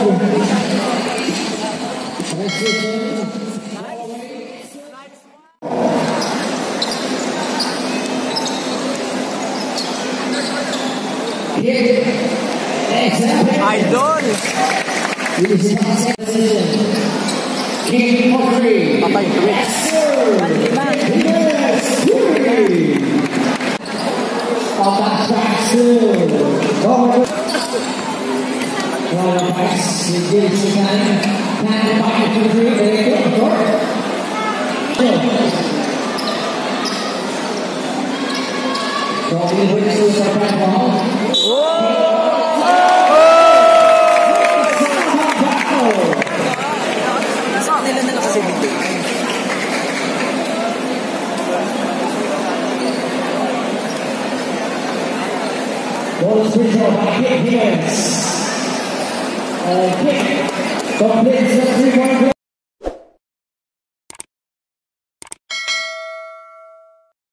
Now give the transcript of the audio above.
Idol! King for three. Patay, twitch. 1-5. Otak Jackson. Royal Pass menjadi sekali dan pakai putri dari Doktor. Robin Hood surprise ball. Saan nila na nakasibig? Ball switch off by Kip Higgins. Kick completes the 3-1 goal.